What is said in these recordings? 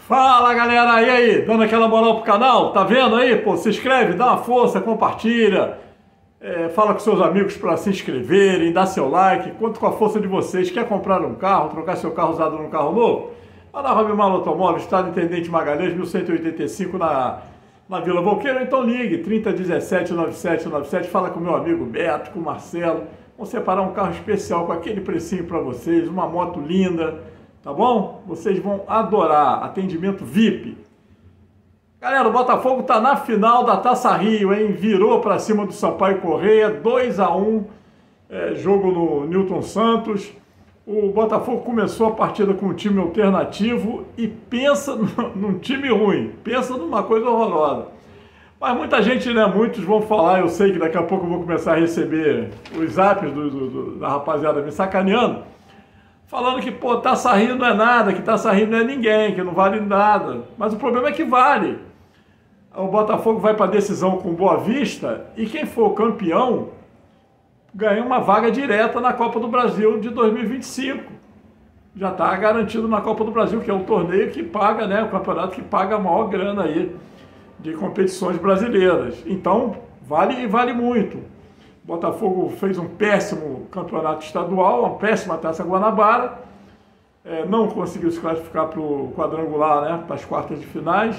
Fala galera, e aí? Dando aquela moral pro canal? Tá vendo aí? Pô, se inscreve, dá uma força, compartilha, fala com seus amigos para se inscreverem, dá seu like, conto com a força de vocês. Quer comprar um carro, trocar seu carro usado num carro novo? Vai na Robimar Automóveis, Estado Intendente Magalhães, 1185 na Vila Volqueiro. Então ligue, 3017 9797, fala com meu amigo Beto, com o Marcelo. Vamos separar um carro especial com aquele precinho para vocês, uma moto linda. Tá bom? Vocês vão adorar. Atendimento VIP. Galera, o Botafogo tá na final da Taça Rio, hein? Virou para cima do Sampaio Corrêa, 2-1, jogo no Newton Santos. O Botafogo começou a partida com um time alternativo e pensa num time ruim, pensa numa coisa horrorosa. Mas muita gente, né? Muitos vão falar, eu sei que daqui a pouco eu vou começar a receber os zaps da rapaziada me sacaneando, falando que, pô, Taça Rio não é nada, que Taça Rio não é ninguém, que não vale nada. Mas o problema é que vale. O Botafogo vai para a decisão com Boa Vista e quem for campeão ganha uma vaga direta na Copa do Brasil de 2025. Já está garantido na Copa do Brasil, que é o torneio que paga, né, o campeonato que paga a maior grana aí de competições brasileiras. Então, vale e vale muito. O Botafogo fez um péssimo campeonato estadual, uma péssima Taça Guanabara, não conseguiu se classificar para o quadrangular, né, para as quartas de finais,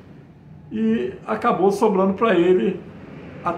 e acabou sobrando para ele a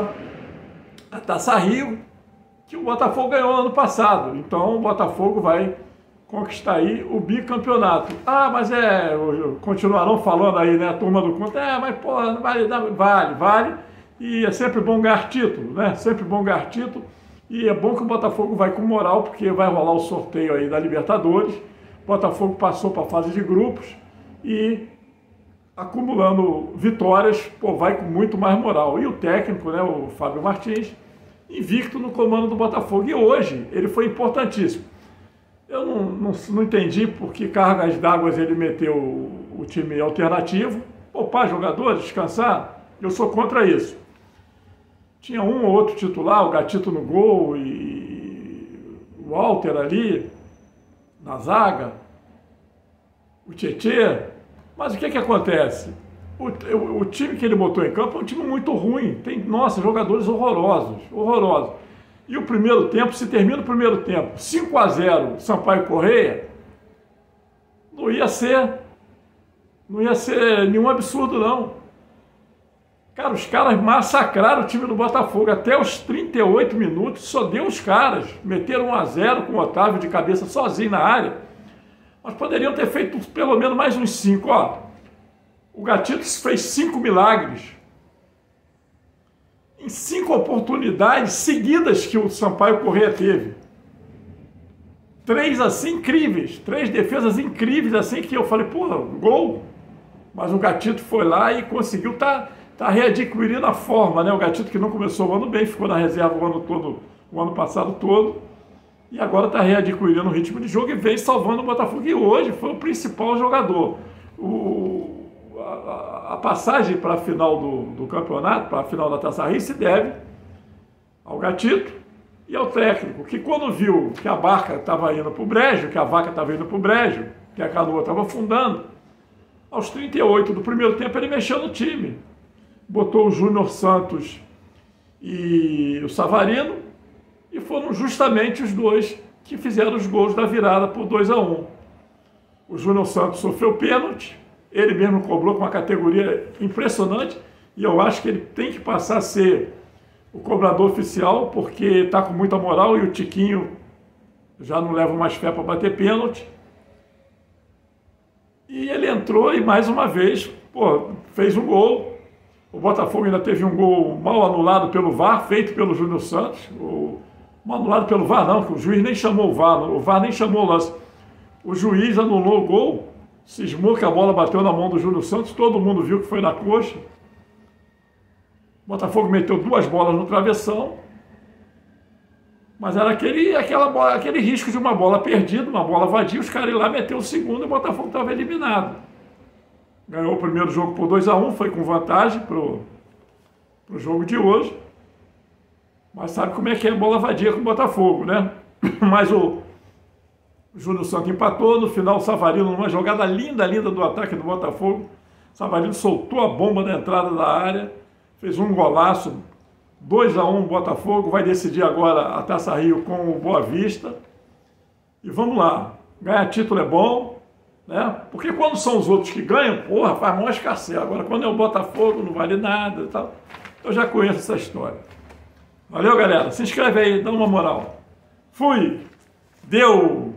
Taça Rio, que o Botafogo ganhou ano passado. Então o Botafogo vai conquistar aí o bicampeonato. Ah, mas continuarão falando aí, né, a turma do conta, mas pô, vale. E é sempre bom ganhar título, né? Sempre bom ganhar título. E é bom que o Botafogo vai com moral, porque vai rolar o sorteio aí da Libertadores. O Botafogo passou para a fase de grupos e, acumulando vitórias, pô, vai com muito mais moral. E o técnico, né, o Fábio Martins, invicto no comando do Botafogo. E hoje ele foi importantíssimo. Eu não entendi por que cargas d'água ele meteu o time alternativo. Poupar jogadores, descansar. Eu sou contra isso. Tinha um ou outro titular, o Gatito no gol e o Walter ali na zaga, o Tietê. Mas o que acontece? O time que ele botou em campo é um time muito ruim. Tem, nossa, jogadores horrorosos. E o primeiro tempo, se termina o primeiro tempo 5-0 Sampaio Corrêa, não ia ser nenhum absurdo, não. Cara, os caras massacraram o time do Botafogo. Até os 38 minutos, só deu os caras. Meteram 1-0 com o Otávio de cabeça sozinho na área. Mas poderiam ter feito pelo menos mais uns 5. Ó, o Gatito fez 5 milagres. Em 5 oportunidades seguidas que o Sampaio Corrêa teve. 3 assim incríveis. 3 defesas incríveis assim que eu falei, porra, gol. Mas o Gatito foi lá e conseguiu tá readquirindo a forma, né? O Gatito que não começou o ano bem, ficou na reserva o ano passado todo, e agora está readquirindo o ritmo de jogo e vem salvando o Botafogo. E hoje foi o principal jogador. A passagem para a final do campeonato, para a final da Taça Rio, se deve ao Gatito e ao técnico, que quando viu que a barca estava indo para o brejo, que a vaca estava indo para o brejo, que a canoa estava afundando, aos 38 do primeiro tempo ele mexeu no time. Botou o Júnior Santos e o Savarino, e foram justamente os dois que fizeram os gols da virada por 2-1. O Júnior Santos sofreu pênalti, ele mesmo cobrou com uma categoria impressionante, e eu acho que ele tem que passar a ser o cobrador oficial, porque está com muita moral e o Tiquinho já não leva mais fé para bater pênalti. E ele entrou e mais uma vez, pô, fez um gol. O Botafogo ainda teve um gol mal anulado pelo VAR, feito pelo Júnior Santos. Mal anulado pelo VAR não, que o juiz nem chamou o VAR nem chamou o lance. O juiz anulou o gol, cismou que a bola bateu na mão do Júnior Santos, todo mundo viu que foi na coxa. O Botafogo meteu 2 bolas no travessão, mas era aquele risco de uma bola perdida, uma bola vadia, os caras iam lá, meteu o segundo e o Botafogo estava eliminado. Ganhou o primeiro jogo por 2-1, foi com vantagem pro jogo de hoje. Mas sabe como é que é bola vadia com o Botafogo, né? Mas o O Júnior Santos empatou, no final o Savarino, numa jogada linda, linda do ataque do Botafogo, Savarino soltou a bomba na entrada da área, fez um golaço, 2-1 Botafogo, vai decidir agora a Taça Rio com o Boa Vista. E vamos lá, ganhar título é bom, né? Porque quando são os outros que ganham, porra, faz maior escassez. Agora quando é o Botafogo, não vale nada e tal. Eu já conheço essa história. Valeu, galera. Se inscreve aí, dá uma moral. Fui! Deu!